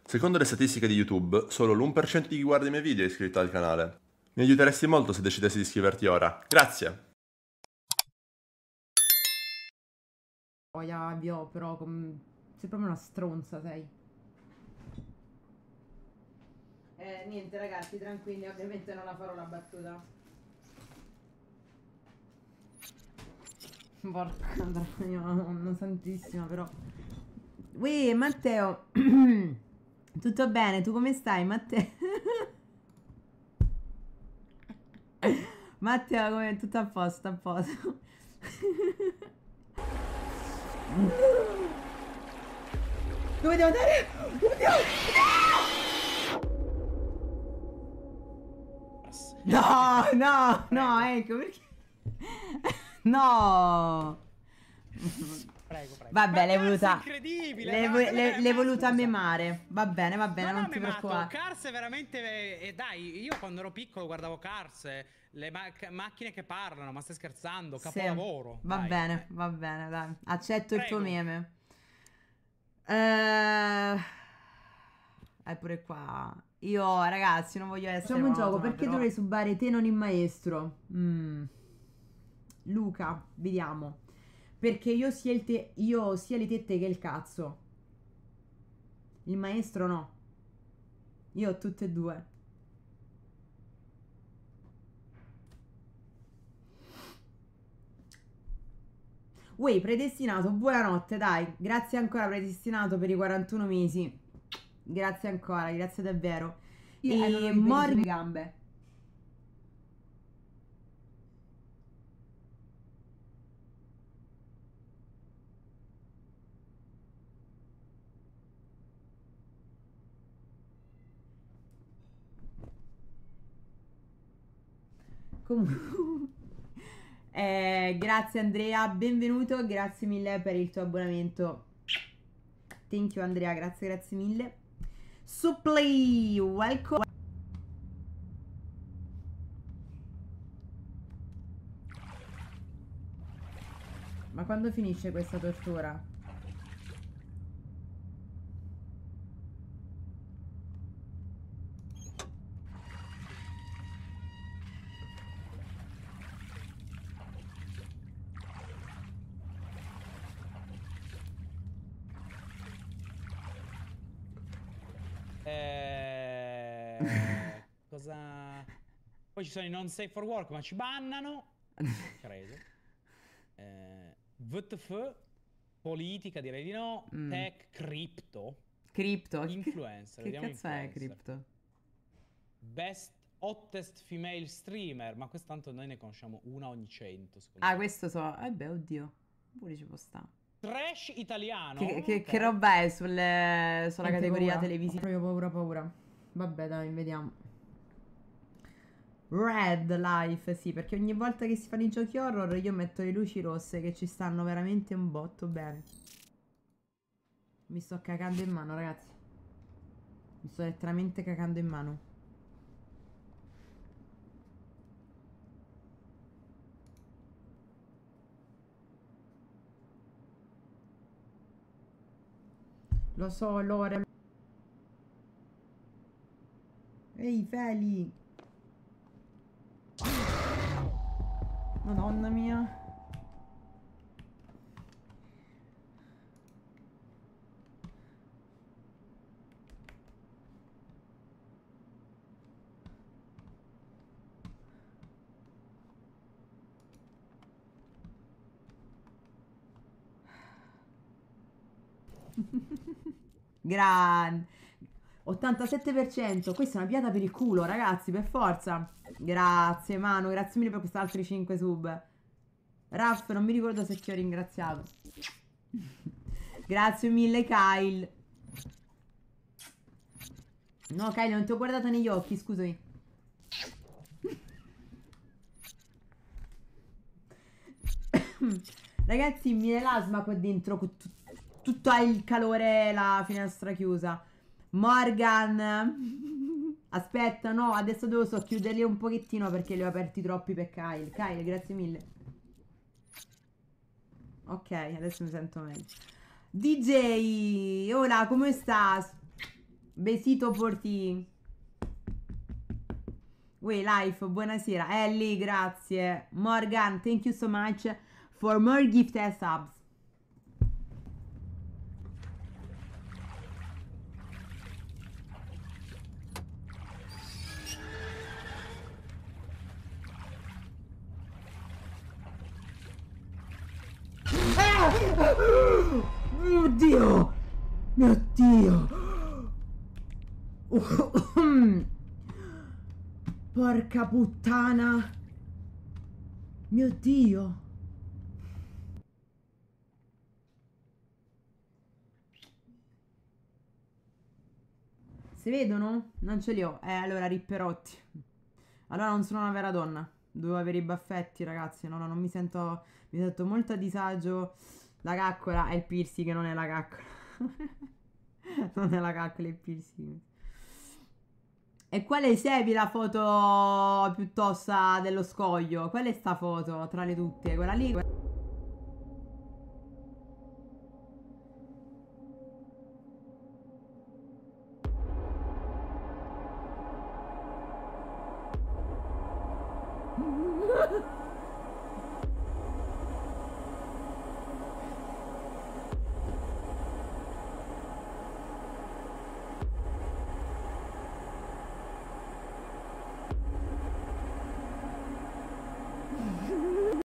Secondo le statistiche di YouTube, solo l'1% di chi guarda i miei video è iscritto al canale. Mi aiuteresti molto se decidessi di iscriverti ora. Grazie! Via, però sei proprio una stronza, sei. Niente ragazzi, tranquilli, ovviamente non la farò la battuta. Porca troia, Madonna santissima, però. Uè, Matteo. Tutto bene? Tu come stai, Matteo? Matteo, come tutto a posto, a posto. Dove devo andare? Oddio! No, no, no, ecco perché. No. Prego, prego. Vabbè, l'hai voluta. Incredibile! L'hai voluta memare. Va bene, Non non ti preoccupare. Cars è veramente. Dai, io quando ero piccolo guardavo Cars, le macchine che parlano, ma stai scherzando? Capolavoro. Sì. Va bene, dai. Accetto il tuo Prego. meme. Pure qua. Io, ragazzi, non voglio essere. Facciamo un gioco, perché però dovrei subare te, non il maestro? Luca, vediamo. Perché io sia le tette che il cazzo. Il maestro no. Io ho tutte e due. Uè, predestinato, buonanotte, dai. Grazie ancora, predestinato, per i 41 mesi. Grazie ancora, grazie davvero. E Morgan... gambe. Comunque... grazie Andrea, benvenuto, grazie mille per il tuo abbonamento. Thank you Andrea, grazie mille. Supplay, welcome. Ma quando finisce questa tortura? Cosa... Poi ci sono i non safe for work, ma ci bannano. Credo. VTF, politica, direi di no. Tech, cripto. Cripto? Influencer. Che Vediamo cazzo è cripto? Best hottest female streamer. Ma questo tanto noi ne conosciamo una ogni 100. Ah, me. Questo so. Beh, oddio. Pure ci può stare. Trash italiano. Che roba è sulla categoria televisiva? Proprio paura. Vabbè, dai, vediamo. Red Life, sì, perché ogni volta che si fanno i giochi horror io metto le luci rosse che ci stanno veramente un botto bene. Mi sto cagando in mano, ragazzi. Mi sto letteralmente cagando in mano. Lo so, Lore. Ehi, Feli. Madonna mia. Grande. 87%. Questa è una piata per il culo, ragazzi, per forza. Grazie, Manu. Grazie mille per questi altri 5 sub. Raff, non mi ricordo se ti ho ringraziato. Grazie mille, Kyle. No, Kyle, non ti ho guardato negli occhi, scusami. Ragazzi, mi viene l'asma qua dentro con tutto il calore, la finestra chiusa. Morgan. Aspetta, no, adesso devo chiuderli un pochettino perché li ho aperti troppi per Kyle. Kyle, grazie mille. Ok, adesso mi sento meglio. DJ, hola, come stas? Besito por ti. Uè, Life, buonasera. Ellie, grazie. Morgan, thank you so much for more gift and subs. Mio Dio! Mio Dio! Porca puttana! Mio Dio! Si vedono? Non ce li ho. Allora ripperotti. Allora non sono una vera donna. Devo avere i baffetti, ragazzi. No, non mi sento... Mi sento molto a disagio. La caccola è il piercing, non è la caccola. Non è la caccola, è il piercing. E quale sevi la foto più tosta dello scoglio? Qual è sta foto tra le tutte? Quella lì?